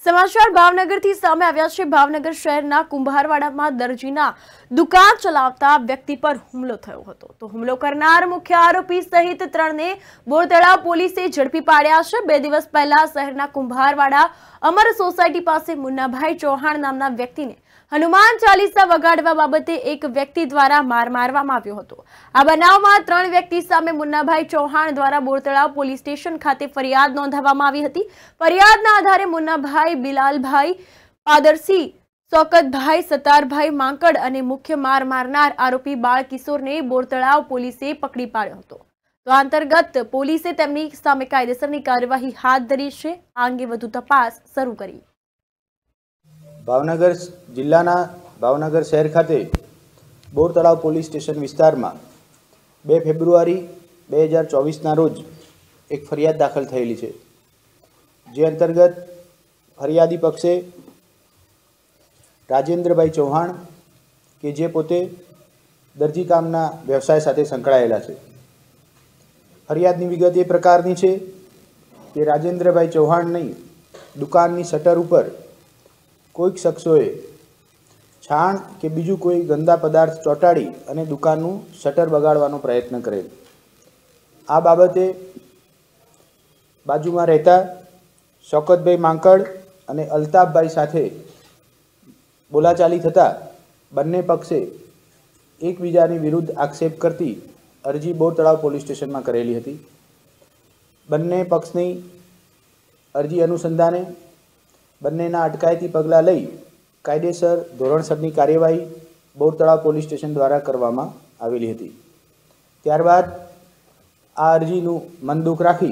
समाचार भावनगरથી સામે આવ્યા છે। ભાવનગર શહેરના કુંભારવાડામાં દરજીના દુકાન ચલાવતા વ્યક્તિ પર હુમલો થયો હતો। તો હુમલો કરનાર મુખ્ય આરોપી સહિત 3ને બોરતળાવ પોલીસે ઝડપી પાડ્યા છે। 2 દિવસ પહેલા શહેરના કુંભારવાડા અમર સોસાયટી પાસે મુન્નાભાઈ ચૌહાણ નામના વ્યક્તિને હનુમાન ચાલીસા વગાડવા બાબતે એક વ્યક્તિ દ્વારા માર મારવામાં આવ્યો હતો। આ બનાવમાં 3 વ્યક્તિ સામે મુન્નાભાઈ ચૌહાણ દ્વારા બોરતળાવ પોલીસ સ્ટેશન ખાતે ફરિયાદ નોંધાવવામાં આવી હતી। ફરિયાદના આધારે મુન્નાભાઈ બિલાલભાઈ પાદરસી શૌકતભાઈ સતારભાઈ માંકડ અને મુખ્ય માર મારનાર આરોપી બાળકિશોરને બોરતળાવ પોલીસે પકડી પાડ્યો હતો। તો આ અંતર્ગત પોલીસે તેમની સામે કાયદેસરની કાર્યવાહી હાથ ધરી છે। આ અંગે વધુ તપાસ શરૂ કરી। ભાવનગર જિલ્લાના ભાવનગર શહેર ખાતે બોરતળાવ પોલીસ સ્ટેશન વિસ્તારમાં 2 ફેબ્રુઆરી 2024ના રોજ એક ફરિયાદ દાખલ થયેલી છે, જે અંતર્ગત ફરિયાદી પક્ષે રાજેન્દ્રભાઈ ચૌહાણ કે જે પોતે દરજી કામના વ્યવસાય સાથે સંકળાયેલા છે। ફરિયાદની વિગત એ પ્રકારની છે કે રાજેન્દ્રભાઈ ચૌહાણની દુકાનની શટર ઉપર કોઈક શખ્સોએ છાણ કે બીજું કોઈ ગંદા પદાર્થ ચોંટાડી અને દુકાનનું શટર બગાડવાનો પ્રયત્ન કરેલ। આ બાબતે બાજુમાં રહેતા શૌકતભાઈ માંકડ અને અલ્તાફભાઈ સાથે બોલાચાલી થતાં બંને પક્ષે એકબીજાની વિરુદ્ધ આક્ષેપ કરતી અરજી બોરતળાવ પોલીસ સ્ટેશનમાં કરેલી હતી। બંને પક્ષની અરજી અનુસંધાને બંનેના અટકાયતી પગલાં લઈ કાયદેસર ધોરણસરની કાર્યવાહી બોરતળાવ પોલીસ સ્ટેશન દ્વારા કરવામાં આવેલી હતી। ત્યારબાદ આ અરજીનું મનદુખ રાખી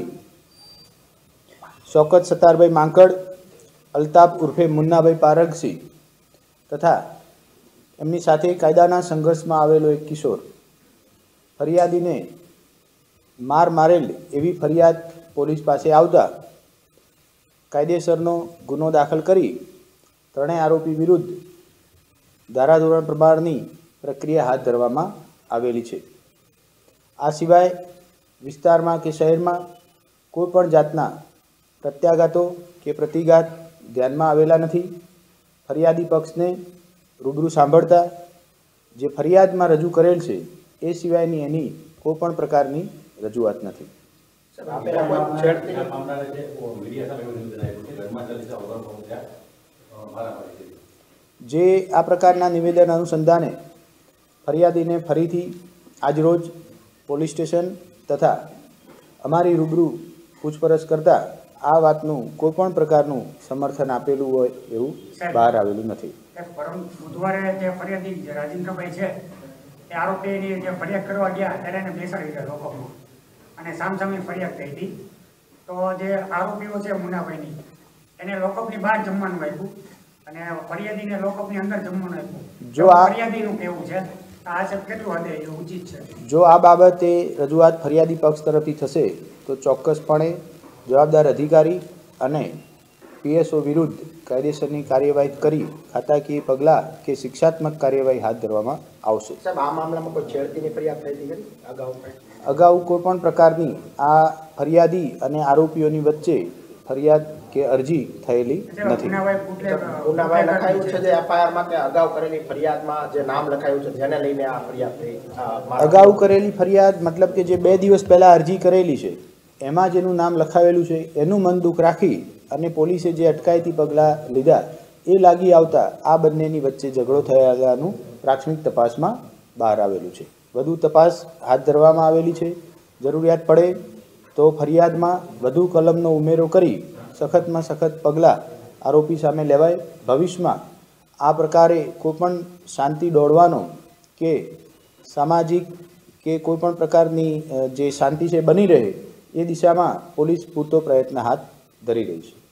શૌકત સતારભાઈ માંકડ, અલ્તાફ ઉર્ફે મુન્નાભાઈ પારગસી તથા એમની સાથે કાયદાના સંઘર્ષમાં આવેલો એક કિશોર ફરિયાદીને માર મારેલ એવી ફરિયાદ પોલીસ પાસે આવતા કાયદેસરનો ગુનો દાખલ કરી 3 આરોપી વિરુદ્ધ ધારાધોરણ પ્રમાણની પ્રક્રિયા હાથ ધરવામાં આવેલી છે। આ સિવાય વિસ્તારમાં કે શહેરમાં કોઈ પણ જાતના પ્રત્યાઘાતો કે પ્રતિઘાત ધ્યાનમાં આવેલા નથી। ફરિયાદી પક્ષને રૂબરૂ સાંભળતા જે ફરિયાદમાં રજૂ કરેલ છે એ સિવાયની એની કોઈ પણ પ્રકારની રજૂઆત નથી। જે આ પ્રકારના નિવેદન અનુસંધાને ફરિયાદીને ફરીથી આજરોજ પોલીસ સ્ટેશન તથા અમારી રૂબરૂ પૂછપરછ કરતા આ વાતનું કોઈ પણ પ્રકારનું સમર્થન આપેલું હોય એવું બહાર આવેલું નથી। બુધવારે જે ફરિયાદી રાજેન્દ્રભાઈ છે એ આરોપીની જે ફરિયાદ કરવા ગયા ત્યારે એને બેસાડી દીધા લોકોમાં અને સામસામે ફરિયાદ થઈ હતી। તો જે આરોપીઓ છે મુન્નાભાઈની એને લોકઅપની બહાર જમવાનું આપ્યું અને ફરિયાદીને લોકઅપની અંદર જમવાનું આપ્યું। જો આ ફરિયાદીનું કહેવું છે આ છે કેટલું હદે ઉચિત છે? જો આ બાબતે રજૂઆત ફરિયાદી પક્ષ તરફથી થશે તો ચોક્કસપણે જવાબદાર અધિકારી અને પીએસઓ વિરુદ્ધ કાયદેસરની કાર્યવાહી કરી ખાતાકીય પગલાં કે શિક્ષાત્મક કાર્યવાહી હાથ ધરવામાં આવશે। સાહેબ, આ મામલામાં કોઈ છેડતીની ફરિયાદ થઈ હતી અગાઉ કોઈ પણ પ્રકારની આ ફરિયાદી અને આરોપીઓની વચ્ચે ફરિયાદ કે અરજી થયેલી નથી। મુન્નાભાઈ લખાયું છે જે એફઆઈઆરમાં કે અગાઉ કરેલી ફરિયાદમાં જે નામ લખાયું છે જેને લઈને આ ફરિયાદ થઈ? અગાઉ કરેલી ફરિયાદ મતલબ કે જે 2 દિવસ પહેલા અરજી કરેલી છે એમાં જેનું નામ લખાવેલું છે એનું મનદુખ રાખી અને પોલીસે જે અટકાયતી પગલાં લીધા એ લાગી આવતા આ બંનેની વચ્ચે ઝઘડો થયાનું પ્રાથમિક તપાસમાં બહાર આવેલું છે। વધુ તપાસ હાથ ધરવામાં આવેલી છે। જરૂરિયાત પડે તો ફરિયાદમાં વધુ કલમનો ઉમેરો કરી સખતમાં સખત પગલાં આરોપી સામે લેવાય। ભવિષ્યમાં આ પ્રકારે કોઈપણ શાંતિ દોડવાનો કે સામાજિક કે કોઈપણ પ્રકારની જે શાંતિ છે બની રહે એ દિશામાં પોલીસ પૂરતો પ્રયત્ન હાથ ધરી રહી છે।